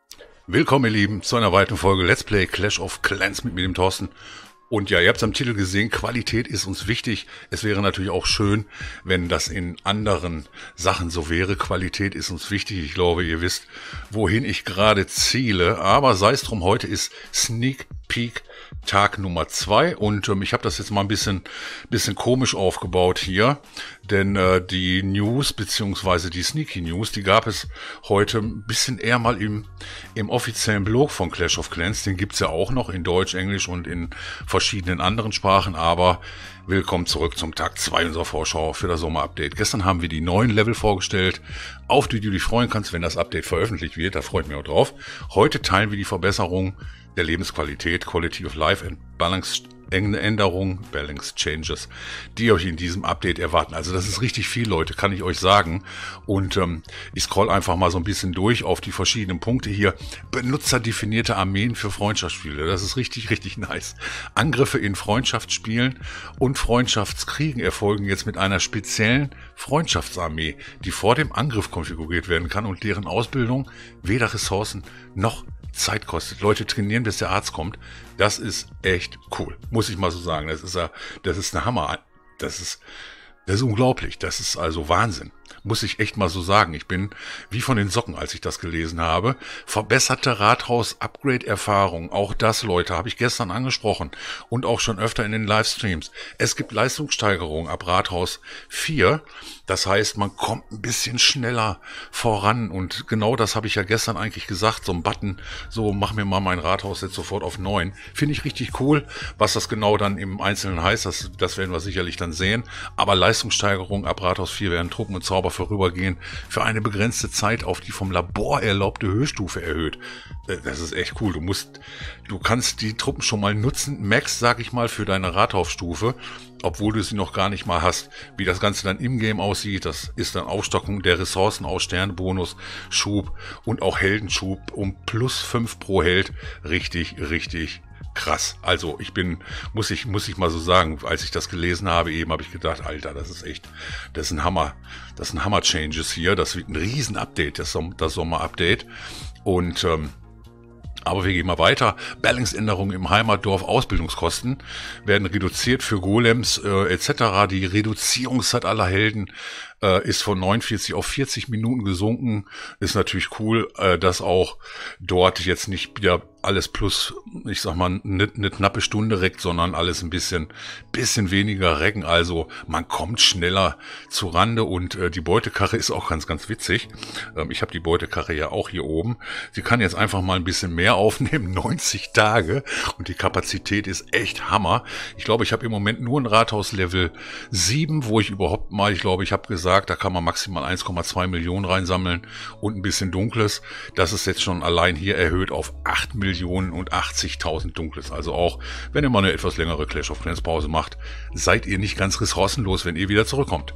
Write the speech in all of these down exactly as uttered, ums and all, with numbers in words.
Willkommen, ihr Lieben, zu einer weiteren Folge Let's Play Clash of Clans mit mir, dem Thorsten. Und ja, ihr habt es am Titel gesehen, Qualität ist uns wichtig. Es wäre natürlich auch schön, wenn das in anderen Sachen so wäre. Qualität ist uns wichtig. Ich glaube, ihr wisst, wohin ich gerade ziele. Aber sei es drum, heute ist Sneak Peek Tag Nummer zwei und ähm, ich habe das jetzt mal ein bisschen bisschen komisch aufgebaut hier, denn äh, die News beziehungsweise die Sneaky News, die gab es heute ein bisschen eher mal im im offiziellen Blog von Clash of Clans. Den gibt's ja auch noch in Deutsch, Englisch und in verschiedenen anderen Sprachen, aber willkommen zurück zum Tag zwei unserer Vorschau für das Sommer-Update. Gestern haben wir die neuen Level vorgestellt, auf die du dich freuen kannst, wenn das Update veröffentlicht wird. Da freue ich mich auch drauf. Heute teilen wir die Verbesserung der Lebensqualität, Quality of Life and Balance Änderungen, Balance Changes, die euch in diesem Update erwarten. Also das ist richtig viel, Leute, kann ich euch sagen. Und ähm, ich scroll einfach mal so ein bisschen durch auf die verschiedenen Punkte hier. Benutzerdefinierte Armeen für Freundschaftsspiele. Das ist richtig, richtig nice. Angriffe in Freundschaftsspielen und Freundschaftskriegen erfolgen jetzt mit einer speziellen Freundschaftsarmee, die vor dem Angriff konfiguriert werden kann und deren Ausbildung weder Ressourcen noch Zeit kostet. Leute trainieren, bis der Arzt kommt. Das ist echt cool. Muss ich mal so sagen. Das ist ja, das ist eine Hammer. Das ist, das ist unglaublich. Das ist also Wahnsinn. Muss ich echt mal so sagen. Ich bin wie von den Socken, als ich das gelesen habe. Verbesserte Rathaus-Upgrade-Erfahrung. Auch das, Leute, habe ich gestern angesprochen. Und auch schon öfter in den Livestreams. Es gibt Leistungssteigerung ab Rathaus vier. Das heißt, man kommt ein bisschen schneller voran. Und genau das habe ich ja gestern eigentlich gesagt. So ein Button, so mach mir mal mein Rathaus jetzt sofort auf neun. Finde ich richtig cool. Was das genau dann im Einzelnen heißt, das, das werden wir sicherlich dann sehen. Aber Leistungssteigerung ab Rathaus vier werden Truppen und Zauber vorübergehen für eine begrenzte Zeit auf die vom Labor erlaubte Höchststufe erhöht. Das ist echt cool. Du musst, du kannst die Truppen schon mal nutzen, Max, sag ich mal, für deine Rathausstufe, obwohl du sie noch gar nicht mal hast. Wie das Ganze dann im Game aussieht, das ist dann Aufstockung der Ressourcen aus Sternebonus, Schub und auch Heldenschub um plus fünf pro Held. Richtig, richtig krass. Also ich bin, muss ich, muss ich mal so sagen, als ich das gelesen habe, eben habe ich gedacht, Alter, das ist echt, das ist ein Hammer, das sind Hammer-Changes hier, das wird ein Riesen-Update, das, Som- das Sommer-Update. Und ähm, aber wir gehen mal weiter. Balance-Änderungen im Heimatdorf, Ausbildungskosten werden reduziert für Golems äh, et cetera. Die Reduzierungszeit aller Helden äh, ist von neunundvierzig auf vierzig Minuten gesunken. Ist natürlich cool, äh, dass auch dort jetzt nicht wieder alles plus, ich sag mal, eine ne knappe Stunde reckt, sondern alles ein bisschen bisschen weniger recken. Also man kommt schneller zu Rande und äh, die Beutekarre ist auch ganz, ganz witzig. Ähm, ich habe die Beutekarre ja auch hier oben. Sie kann jetzt einfach mal ein bisschen mehr aufnehmen, neunzig Tage, und die Kapazität ist echt Hammer. Ich glaube, ich habe im Moment nur ein Rathaus Level sieben, wo ich überhaupt mal, ich glaube, ich habe gesagt, da kann man maximal eins Komma zwei Millionen reinsammeln und ein bisschen Dunkles. Das ist jetzt schon allein hier erhöht auf acht Millionen und achtzigtausend Dunkles. Also auch, wenn ihr mal eine etwas längere Clash of Clans Pause macht, seid ihr nicht ganz ressourcenlos, wenn ihr wieder zurückkommt.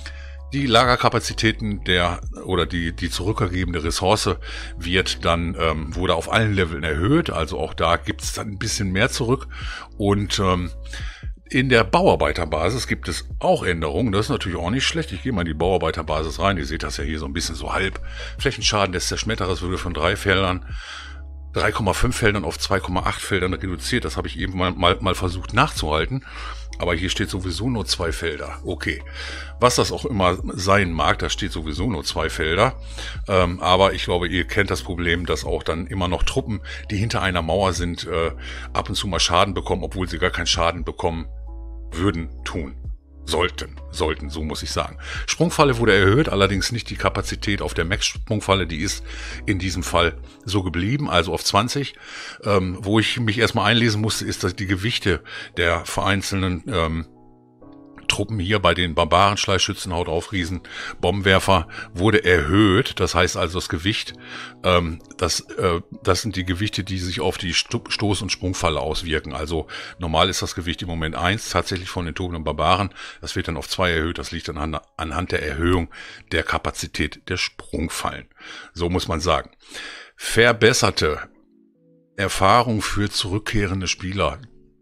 Die Lagerkapazitäten der oder die die zurückgegebene Ressource wird dann ähm, wurde auf allen Leveln erhöht, also auch da gibt's dann ein bisschen mehr zurück. Und ähm, in der Bauarbeiterbasis gibt es auch Änderungen. Das ist natürlich auch nicht schlecht. Ich gehe mal in die Bauarbeiterbasis rein. Ihr seht das ja hier so ein bisschen so halb. Flächenschaden des Zerschmetterers würde von drei Feldern drei Komma fünf Feldern auf zwei Komma acht Feldern reduziert. Das habe ich eben mal, mal, mal versucht nachzuhalten. Aber hier steht sowieso nur zwei Felder. Okay. Was das auch immer sein mag, da steht sowieso nur zwei Felder. Ähm, aber ich glaube, ihr kennt das Problem, dass auch dann immer noch Truppen, die hinter einer Mauer sind, äh, ab und zu mal Schaden bekommen, obwohl sie gar keinen Schaden bekommen würden, tun. Sollten, sollten, so muss ich sagen. Sprungfalle wurde erhöht, allerdings nicht die Kapazität auf der Max-Sprungfalle, die ist in diesem Fall so geblieben, also auf zwanzig. Ähm, wo ich mich erstmal einlesen musste, ist, dass die Gewichte der vereinzelten ähm, Truppen hier bei den Barbaren, Schleichschützen, Haut auf, Riesen, Bombenwerfer wurde erhöht. Das heißt also das Gewicht, ähm, das, äh, das sind die Gewichte, die sich auf die Sto- Stoß- und Sprungfalle auswirken. Also normal ist das Gewicht im Moment eins, tatsächlich von den tobenden Barbaren. Das wird dann auf zwei erhöht. Das liegt dann anhand der Erhöhung der Kapazität der Sprungfallen. So muss man sagen. Verbesserte Erfahrung für zurückkehrende Spieler.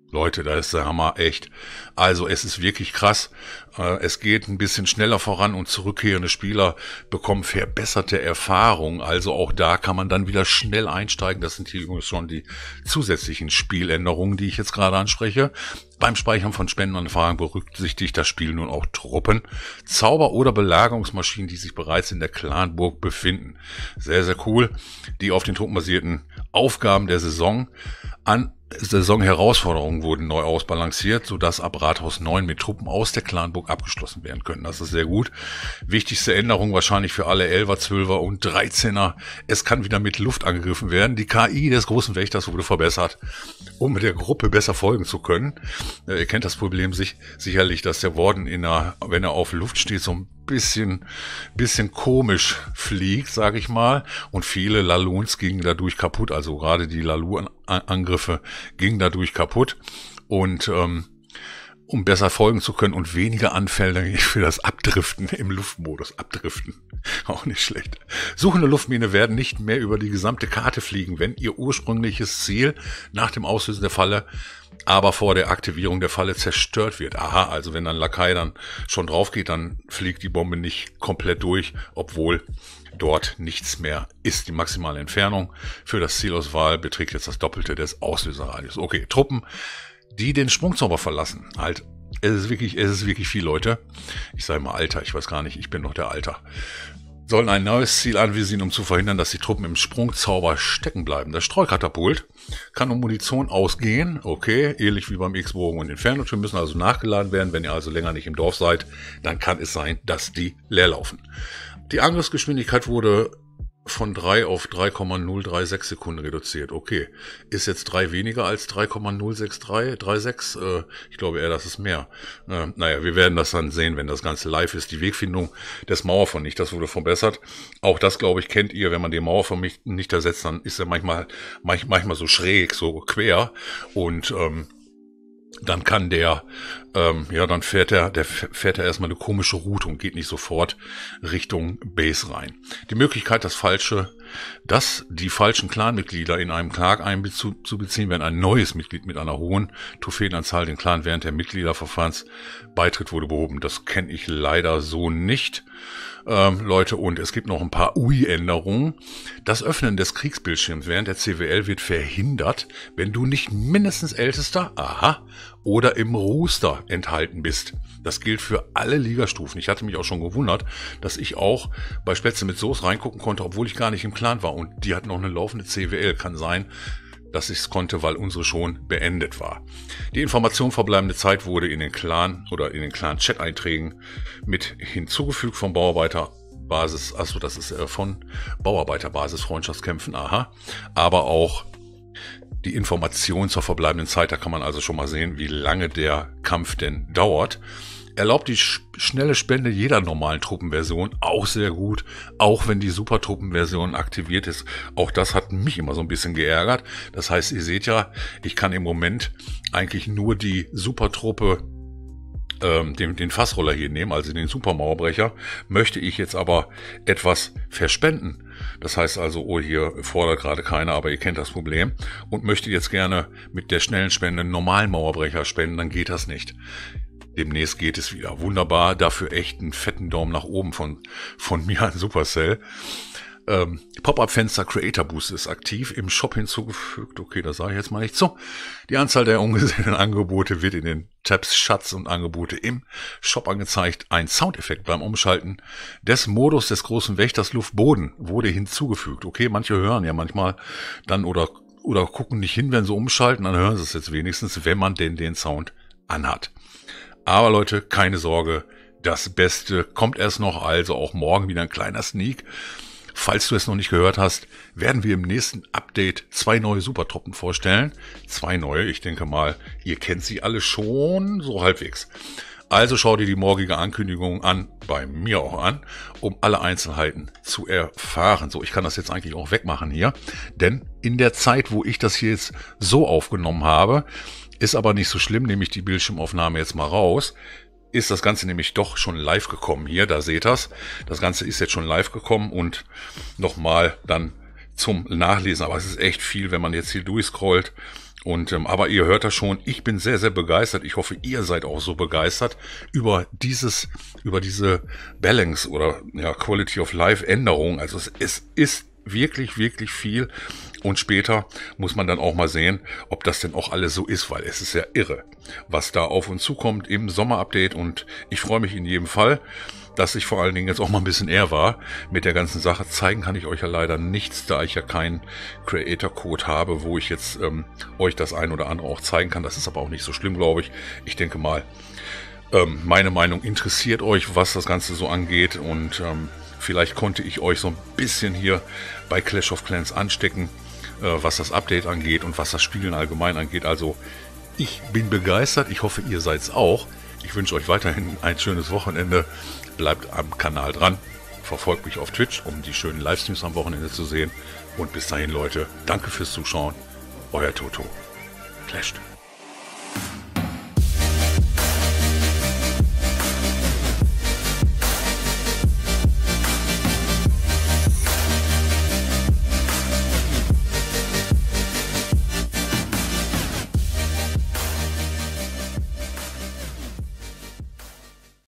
Leute, da ist der Hammer, echt. Also es ist wirklich krass. Es geht ein bisschen schneller voran und zurückkehrende Spieler bekommen verbesserte Erfahrung. Also auch da kann man dann wieder schnell einsteigen. Das sind hier übrigens schon die zusätzlichen Spieländerungen, die ich jetzt gerade anspreche. Beim Speichern von Spendenanfragen berücksichtigt das Spiel nun auch Truppen, Zauber- oder Belagerungsmaschinen, die sich bereits in der Clanburg befinden. Sehr, sehr cool. Die auf den truppenbasierten Aufgaben der Saison an Saisonherausforderungen wurden neu ausbalanciert, sodass ab Rathaus neun mit Truppen aus der Clanburg abgeschlossen werden können. Das ist sehr gut. Wichtigste Änderung wahrscheinlich für alle Elfer, Zwölfer und Dreizehner. Es kann wieder mit Luft angegriffen werden. Die K I des großen Wächters wurde verbessert, um mit der Gruppe besser folgen zu können. Ihr kennt das Problem sich sicherlich, dass der Warden, in einer, wenn er auf Luft steht, so ein bisschen, bisschen komisch fliegt, sage ich mal. Und viele Laloons gingen dadurch kaputt. Also gerade die Lalu-Angriffe gingen dadurch kaputt. Und ähm, um besser folgen zu können und weniger anfällig für das Abdriften im Luftmodus. Abdriften, auch nicht schlecht. Suchende Luftmine werden nicht mehr über die gesamte Karte fliegen, wenn ihr ursprüngliches Ziel nach dem Auslösen der Falle aber vor der Aktivierung der Falle zerstört wird. Aha, also wenn dann Lakai dann schon drauf geht, dann fliegt die Bombe nicht komplett durch, obwohl dort nichts mehr ist. Die maximale Entfernung für das Zielauswahl beträgt jetzt das Doppelte des Auslöserradius. Okay, Truppen, die den Sprungzauber verlassen. Halt, es ist wirklich, es ist wirklich viel, Leute. Ich sage mal Alter, ich weiß gar nicht, ich bin noch der Alter. Sollen ein neues Ziel anvisieren, um zu verhindern, dass die Truppen im Sprungzauber stecken bleiben. Das Streukatapult kann um Munition ausgehen, okay, ähnlich wie beim X-Bogen und Inferno-Türen, müssen also nachgeladen werden. Wenn ihr also länger nicht im Dorf seid, dann kann es sein, dass die leer laufen. Die Angriffsgeschwindigkeit wurde von drei auf drei Komma null drei sechs Sekunden reduziert. Okay, ist jetzt drei weniger als drei Komma null sechs drei drei sechs? Äh, ich glaube eher, das ist mehr. Äh, naja, wir werden das dann sehen, wenn das Ganze live ist. Die Wegfindung des Mauervernichters wurde verbessert. Auch das, glaube ich, kennt ihr. Wenn man den Mauervernichter setzt, dann ist er manchmal, manchmal so schräg, so quer. Und ähm, dann kann der, ähm, ja, dann fährt er, der fährt er erstmal eine komische Route und geht nicht sofort Richtung Base rein. Die Möglichkeit, das falsche, dass die falschen Clanmitglieder in einem Tag einzubeziehen, wenn ein neues Mitglied mit einer hohen Trophäenanzahl den Clan während der Mitgliederverfahrens beitritt, wurde behoben. Das kenne ich leider so nicht. Ähm, Leute, und es gibt noch ein paar U I-Änderungen. Das Öffnen des Kriegsbildschirms während der C W L wird verhindert, wenn du nicht mindestens Ältester, aha, oder im Roster enthalten bist. Das gilt für alle Ligastufen. Ich hatte mich auch schon gewundert, dass ich auch bei Spätzle mit Soße reingucken konnte, obwohl ich gar nicht im Clan war. Und die hatten noch eine laufende C W L. Kann sein, dass ich es konnte, weil unsere schon beendet war. Die Information verbleibende Zeit wurde in den Clan oder in den Clan-Chat-Einträgen mit hinzugefügt vom Bauarbeiterbasis, achso, das ist äh, von Bauarbeiterbasis Freundschaftskämpfen, aha, aber auch die Information zur verbleibenden Zeit, da kann man also schon mal sehen, wie lange der Kampf denn dauert. Erlaubt die sch schnelle Spende jeder normalen Truppenversion, auch sehr gut, auch wenn die Super-Truppenversion aktiviert ist. Auch das hat mich immer so ein bisschen geärgert. Das heißt, ihr seht ja, ich kann im Moment eigentlich nur die Supertruppe, ähm, den, den Fassroller hier nehmen, also den Supermauerbrecher, möchte ich jetzt aber etwas verspenden. Das heißt also, oh, hier fordert gerade keiner, aber ihr kennt das Problem und möchte jetzt gerne mit der schnellen Spende einen normalen Mauerbrecher spenden, dann geht das nicht. Demnächst geht es wieder. Wunderbar. Dafür echt einen fetten Daumen nach oben von, von mir an Supercell. Ähm, Pop-Up-Fenster Creator Boost ist aktiv im Shop hinzugefügt. Okay, da sage ich jetzt mal nicht so. Die Anzahl der ungesehenen Angebote wird in den Tabs Schatz und Angebote im Shop angezeigt. Ein Soundeffekt beim Umschalten des Modus des großen Wächters Luft-Boden wurde hinzugefügt. Okay, manche hören ja manchmal dann oder, oder gucken nicht hin, wenn sie umschalten. Dann hören sie es jetzt wenigstens, wenn man denn den Sound anhat. Aber Leute, keine Sorge, das Beste kommt erst noch, also auch morgen wieder ein kleiner Sneak. Falls du es noch nicht gehört hast, werden wir im nächsten Update zwei neue Supertruppen vorstellen. Zwei neue, ich denke mal, ihr kennt sie alle schon, so halbwegs. Also schau dir die morgige Ankündigung an, bei mir auch an, um alle Einzelheiten zu erfahren. So, ich kann das jetzt eigentlich auch wegmachen hier, denn in der Zeit, wo ich das hier jetzt so aufgenommen habe, ist aber nicht so schlimm, nehme ich die Bildschirmaufnahme jetzt mal raus, ist das Ganze nämlich doch schon live gekommen hier, da seht ihr's. Das Ganze ist jetzt schon live gekommen und nochmal dann zum Nachlesen, aber es ist echt viel, wenn man jetzt hier durchscrollt. Und ähm, aber ihr hört das schon, ich bin sehr, sehr begeistert. Ich hoffe, ihr seid auch so begeistert über dieses, über diese Balance oder ja, Quality of Life Änderung. Also es, es ist wirklich, wirklich viel. Und später muss man dann auch mal sehen, ob das denn auch alles so ist, weil es ist ja irre, was da auf uns zukommt im Sommerupdate. Und ich freue mich in jedem Fall, dass ich vor allen Dingen jetzt auch mal ein bisschen eher war mit der ganzen Sache. Zeigen kann ich euch ja leider nichts, da ich ja keinen Creator-Code habe, wo ich jetzt ähm, euch das ein oder andere auch zeigen kann. Das ist aber auch nicht so schlimm, glaube ich. Ich denke mal, ähm, meine Meinung interessiert euch, was das Ganze so angeht. Und ähm, vielleicht konnte ich euch so ein bisschen hier bei Clash of Clans anstecken, äh, was das Update angeht und was das Spielen allgemein angeht. Also ich bin begeistert. Ich hoffe, ihr seid's auch. Ich wünsche euch weiterhin ein schönes Wochenende. Bleibt am Kanal dran. Verfolgt mich auf Twitch, um die schönen Livestreams am Wochenende zu sehen. Und bis dahin, Leute, danke fürs Zuschauen. Euer Toto. Clashed.